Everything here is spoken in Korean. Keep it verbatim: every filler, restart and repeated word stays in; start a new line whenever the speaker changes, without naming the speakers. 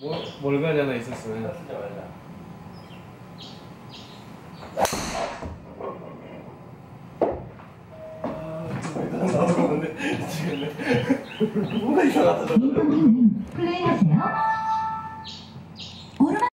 뭐, 뭘 가잖아 있었으면.
쓰지 말자. 나오는데 미치겠네. 뭔가 이상하다.
민동기님 플레이하세요.